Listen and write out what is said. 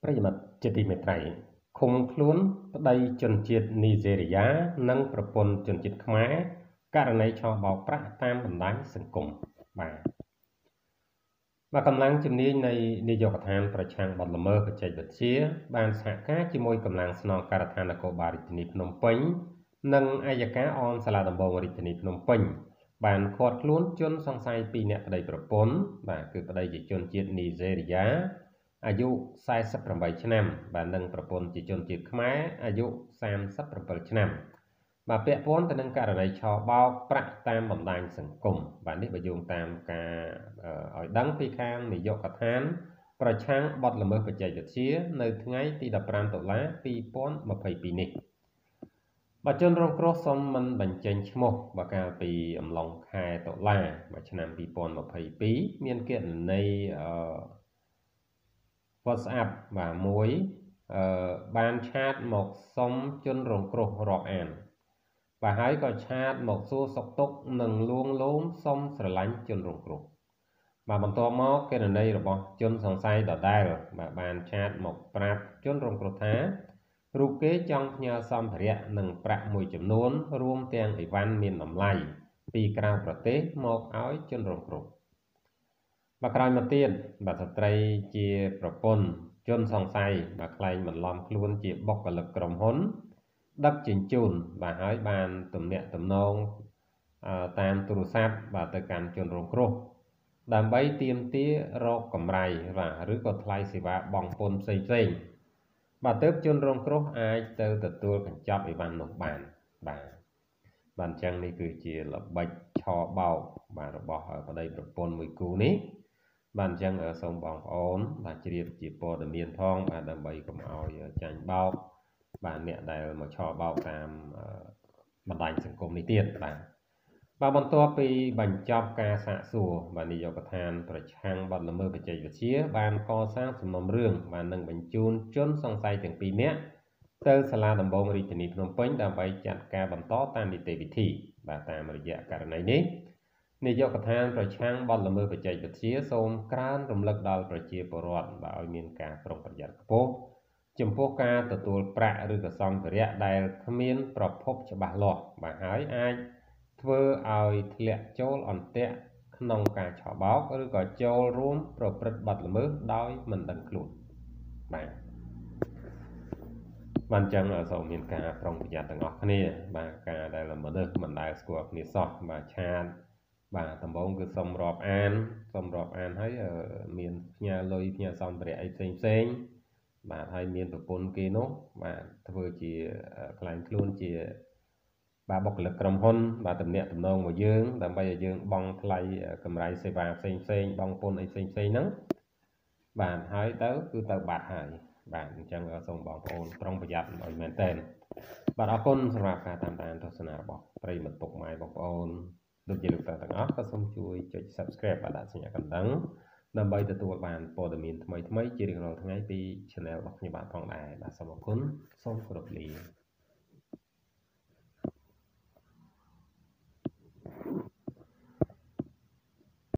ប្រិយមិត្តជាទីមេត្រីឃុំខ្លួនប្តីជនជាតិនីហ្សេរីយ៉ានិងប្រពន្ធជនជាតិខ្មែរករណីឆបោកប្រាក់តាមបណ្ដាញសង្គមបាទកម្លាំងជំនាញនៃនាយកដ្ឋានប្រឆាំងបទល្មើសបច្ចេកវិទ្យាបានសហការជាមួយកម្លាំងស្នងការដ្ឋាននគរបាលរាជធានីភ្នំពេញនិងអัยការអមសាលាដំបងរាជធានីភ្នំពេញបានឃាត់ខ្លួនជនសង្ស័យ2នាក់ប្តីប្រពន្ធបាទគឺប្តីជាជនជាតិនីហ្សេរីយ៉ាអាយុ48ឆ្នាំបាទនិងប្រពន្ធជាជនជាតិខ្មែរអាយុ37ឆ្នាំបាទពាក់ព័ន្ធទៅនឹងករណីឆបោកប្រាក់តាមបណ្ដាញសង្គមបាទនេះបើយោងតាមការឲ្យដឹងពីខាងនាយកដ្ឋានប្រឆាំងបទល្មើសបច្ចេកវិទ្យានៅថ្ងៃទី15តុលា2022នេះបាទជនរងគ្រោះសូមមិនបញ្ចេញឈ្មោះបើកាលពីអំឡុងខែតុលាឆ្នាំ2022មានគណនីWhatsApp បាទមួយបានឆាតមកសុំជនរងគ្រោះរាប់អានបាទហើយក៏ឆាតមកសួរសុខទុក្ខនិងលួងលោមសុំស្រឡាញ់ជនរងគ្រោះបាទបន្ទាប់មកគណនីរបស់ជនសង្ស័យដដែលបាទបានឆាតមកប្រាប់ជនរងគ្រោះថារូបគេចង់ផ្ញើសម្ភារៈនិងប្រាក់មួយចំនួនរួមទាំងអីវ៉ាន់មានតម្លៃពីក្រៅប្រទេសមកឲ្យជនរងគ្រោះបាទក្រោយមកទៀតបាទស្ត្រីជាប្រពន្ធជនសង្ស័យបាទខ្លែងបន្លំខ្លួនជាបុគ្គលិកក្រុមហ៊ុនដឹកជញ្ជូនបាទហើយបានទំនាក់ទំនងតាមទូរស័ព្ទបាទទៅកាន់ជនរងគ្រោះដើម្បីទាមទាររកកម្រៃបាទឬក៏ថ្លៃសេវាបង់ពន្ធផ្សេងបាទទើបជនរងគ្រោះអាចទៅទទួលកញ្ចប់អីវ៉ាន់នោះបានបាទអញ្ចឹងនេះគឺជាល្បិចឆបោកបាទរបស់ប្តីប្រពន្ធមួយគូនេះបាទអញ្ចឹងសូមបងប្អូនបាទជ្រាបជាព័ត៌មានផងបាទដើម្បីកុំឲ្យចាញ់បោកបាទអ្នកដែលមកឆបោកតាមបណ្ដាញសង្គមនេះទៀតបាទបន្ទាប់ពីបញ្ចប់ការសាកសួរបាទនាយកដ្ឋានប្រឆាំងបទល្មើសបច្ចេកវិទ្យាបានកសាងសំណុំរឿងបាទនឹងបញ្ជូនជនសង្ស័យទាំងពីរនាក់ទៅសាលាដំបងរាជធានីភ្នំពេញដើម្បីចាត់ការបន្តតាមនីតិវិធីបាទតាមរយៈករណីនេះនាយកដ្ឋានប្រឆាំងបទល្មើសបច្ចេកវិទ្យាសូមក្រើនរំលឹកដល់ប្រជាពលរដ្ឋបាទឲ្យមានការប្រុងប្រយ័ត្នខ្ពស់ចំពោះការទទួលប្រាក់ឬក៏សម្ភារៈដែលគ្មានប្រភពច្បាស់លាស់បាទហើយអាចធ្វើឲ្យធ្លាក់ចូលអន្ទាក់ក្នុងការឆបោកឬក៏ចូលរួមប្រព្រឹត្តបទល្មើសដោយមិនដឹងខ្លួនបាទអញ្ចឹងសូមមានការប្រុងប្រយ័ត្នទាំងអស់គ្នាបាទការដែលមនុស្សមិនដែលស្គាល់គ្នាសោះបាទឆាតបាទដំបូងគឺសុំរាប់អានហើយមានផ្ញើលុយផ្ញើសម្ភារៈអីផ្សេងបាទហើយមានប្រពន្ធគេនោះបាទធ្វើជាខ្លែងខ្លួនជាបាទបុគ្គលិកក្រុមហ៊ុនបាទតំណាក់តំណងមកយើងដើម្បីឲ្យយើងបង់ថ្លៃកម្រៃសេវាផ្សេងបង់ពន្ធអីផ្សេងហ្នឹងបាទហើយគឺទៅបាត់ហើយបាទអញ្ចឹងសូមបងប្អូនប្រុងប្រយ័ត្នឲ្យមែនទែនបាទអរគុណសម្រាប់ការតាមដានទស្សនារបស់ប្រិយមិត្តពុកម៉ែបងប្អូនដូចជាលោកទាំងអស់ក៏សូមជួយចុច Subscribe បាទដាក់សញ្ញាកណ្ដឹងដើម្បីទទួលបានព័ត៌មានថ្មីៗជារៀងរាល់ថ្ងៃពី Channel របស់ខ្ញុំបាទផងដែរបាទសូមអរគុណសូមគោរពលា